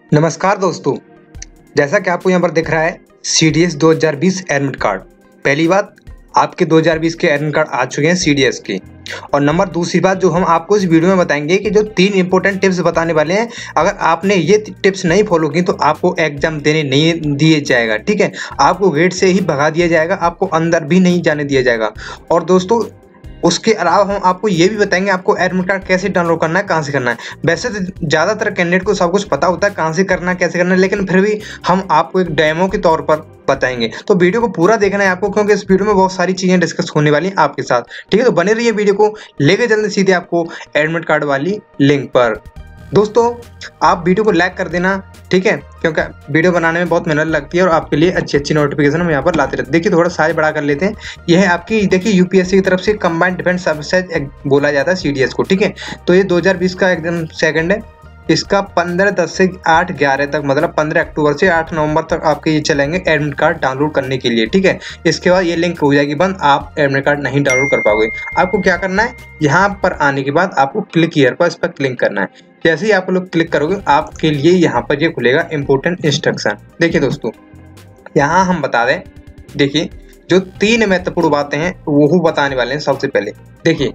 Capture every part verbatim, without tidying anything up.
नमस्कार दोस्तों, जैसा कि आपको यहाँ पर दिख रहा है सी डी एस दो हज़ार बीस एडमिट कार्ड। पहली बात, आपके दो हज़ार बीस के एडमिट कार्ड आ चुके हैं सी डी एस के। और नंबर दूसरी बात जो हम आपको इस वीडियो में बताएंगे कि जो तीन इंपॉर्टेंट टिप्स बताने वाले हैं, अगर आपने ये टिप्स नहीं फॉलो की तो आपको एग्जाम देने नहीं दिए जाएगा। ठीक है, आपको गेट से ही भगा दिया जाएगा, आपको अंदर भी नहीं जाने दिया जाएगा। और दोस्तों उसके अलावा हम आपको ये भी बताएंगे आपको एडमिट कार्ड कैसे डाउनलोड करना है, कहाँ से करना है। वैसे तो ज़्यादातर कैंडिडेट को सब कुछ पता होता है कहाँ से करना है, कैसे करना है, लेकिन फिर भी हम आपको एक डेमो के तौर पर बताएंगे। तो वीडियो को पूरा देखना है आपको, क्योंकि इस वीडियो में बहुत सारी चीज़ें डिस्कस होने वाली हैं आपके साथ। ठीक है, तो बने रहिए वीडियो को लेके जल्दी सीधे आपको एडमिट कार्ड वाली लिंक पर। दोस्तों आप वीडियो को लाइक कर देना, ठीक है, क्योंकि वीडियो बनाने में बहुत मेहनत लगती है और आपके लिए अच्छी अच्छी नोटिफिकेशन हम यहाँ पर लाते रहते हैं। देखिए थोड़ा साइज बड़ा कर लेते हैं। यह है आपकी, देखिए यूपीएससी की तरफ से कंबाइंड डिफेंस सर्विसेज बोला जाता है सी डी एस को। ठीक है, तो ये दो हज़ार बीस का एकदम सेकंड है। इसका पंद्रह दस से आठ ग्यारह तक, मतलब पंद्रह अक्टूबर से आठ नवंबर तक आपके ये चलेंगे एडमिट कार्ड डाउनलोड करने के लिए। ठीक है, इसके बाद ये लिंक हो जाएगी बंद, आप एडमिट कार्ड नहीं डाउनलोड कर पाओगे। आपको क्या करना है, यहाँ पर आने के बाद आपको क्लिक हियर पर इस पर क्लिक करना है। जैसे ही आप लोग क्लिक करोगे आपके लिए यहाँ पर ये खुलेगा इंपॉर्टेंट इंस्ट्रक्शन। देखिए दोस्तों, यहाँ हम बता दें, देखिए जो तीन महत्वपूर्ण बातें हैं वो बताने वाले हैं। सबसे पहले देखिए,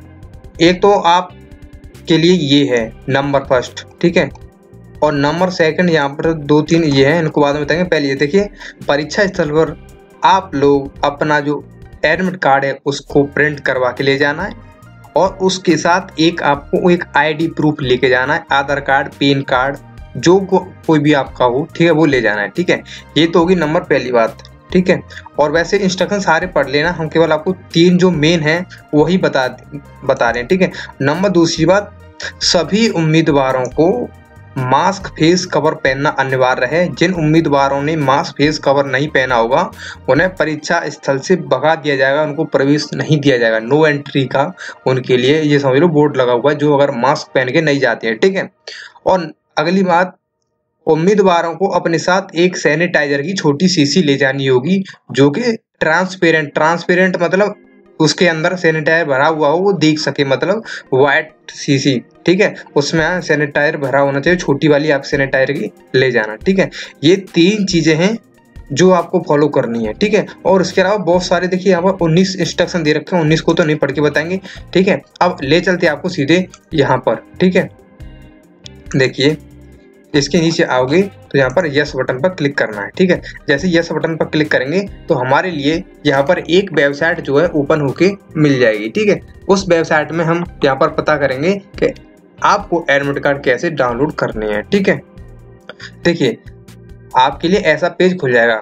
एक तो आप के लिए ये है नंबर फर्स्ट, ठीक है, और नंबर सेकंड यहाँ पर दो तीन ये हैं, इनको बाद में बताएंगे। पहले ये देखिए, परीक्षा स्थल पर आप लोग अपना जो एडमिट कार्ड है उसको प्रिंट करवा के ले जाना है, और उसके साथ एक आपको एक आईडी प्रूफ लेके जाना है, आधार कार्ड, पैन कार्ड, जो को, कोई भी आपका हो, ठीक है, वो ले जाना है। ठीक है, ये तो होगी नंबर पहली बात। ठीक है, और वैसे इंस्ट्रक्शन सारे पढ़ लेना, हम केवल आपको तीन जो मेन हैं वही बता बता रहे हैं। ठीक है, नंबर दूसरी बात, सभी उम्मीदवारों को मास्क फेस कवर पहनना अनिवार्य है। जिन उम्मीदवारों ने मास्क फेस कवर नहीं पहना होगा उन्हें परीक्षा स्थल से भगा दिया जाएगा, उनको प्रवेश नहीं दिया जाएगा। नो एंट्री का उनके लिए ये समझ लो बोर्ड लगा हुआ है, जो अगर मास्क पहन के नहीं जाते हैं। ठीक है, और अगली बात, उम्मीदवारों को अपने साथ एक सैनिटाइजर की छोटी शीशी ले जानी होगी, जो कि ट्रांसपेरेंट ट्रांसपेरेंट मतलब उसके अंदर सैनिटाइजर भरा हुआ हो, वो देख सके, मतलब व्हाइट शीशी। ठीक है, उसमें सैनिटाइजर भरा होना चाहिए, छोटी वाली आप सैनिटाइजर की ले जाना। ठीक है, ये तीन चीजें हैं जो आपको फॉलो करनी है। ठीक है, और इसके अलावा बहुत सारे, देखिए यहाँ पर उन्नीस इंस्ट्रक्शन दे रखे हैं, उन्नीस को तो नहीं पढ़ के बताएंगे। ठीक है, अब ले चलते आपको सीधे यहाँ पर। ठीक है, देखिए इसके नीचे आओगे तो यहाँ पर यस बटन पर क्लिक करना है। ठीक है, जैसे यस बटन पर क्लिक करेंगे तो हमारे लिए यहाँ पर एक वेबसाइट जो है ओपन होके मिल जाएगी। ठीक है, उस वेबसाइट में हम यहाँ पर पता करेंगे कि आपको एडमिट कार्ड कैसे डाउनलोड करने हैं। ठीक है, देखिए आपके लिए ऐसा पेज खुल जाएगा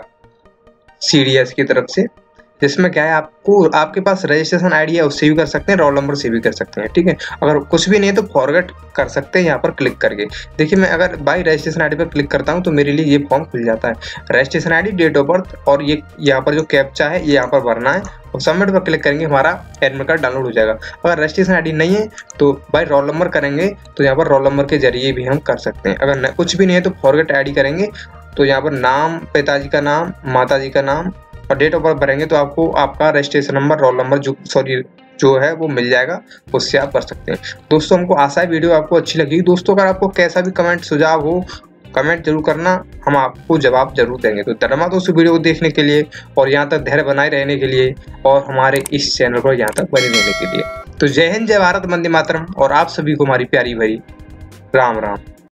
सी डी एस की तरफ से, जिसमें क्या है, आपको आपके पास रजिस्ट्रेशन आईडी है उससे भी कर सकते हैं, रोल नंबर से भी कर सकते हैं। ठीक है, अगर कुछ भी नहीं है तो फॉरगेट कर सकते हैं यहाँ पर क्लिक करके। देखिए मैं अगर बाई रजिस्ट्रेशन आईडी पर क्लिक करता हूँ तो मेरे लिए ये फॉर्म खुल जाता है। Registration ID, date of birth, और ये यहाँ पर जो कैप्चा है ये यहाँ पर भरना है, और सबमिट पर क्लिक करेंगे, हमारा एडमिट कार्ड डाउनलोड हो जाएगा। अगर रजिस्ट्रेशन आईडी नहीं है तो बाई रोल नंबर करेंगे तो यहाँ पर रोल नंबर के जरिए भी हम कर सकते हैं। अगर कुछ भी नहीं है तो फॉरगेट आईडी करेंगे तो यहाँ पर नाम, पिताजी का नाम, माता जी का नाम और डेट ऑफ बर्थ भरेंगे तो आपको आपका रजिस्ट्रेशन नंबर, रोल नंबर जो सॉरी जो है वो मिल जाएगा, उससे आप कर सकते हैं। दोस्तों हमको आशा है वीडियो आपको अच्छी लगी। दोस्तों अगर आपको कैसा भी कमेंट सुझाव हो, कमेंट जरूर करना, हम आपको जवाब जरूर देंगे। तो धन्यवाद दोस्तों वीडियो को देखने के लिए और यहाँ तक धैर्य बनाए रहने के लिए, और हमारे इस चैनल पर यहाँ तक बने रहने के लिए। तो जय हिंद, जय भारत, वंदे मातरम, और आप सभी को हमारी प्यारी भरी राम राम।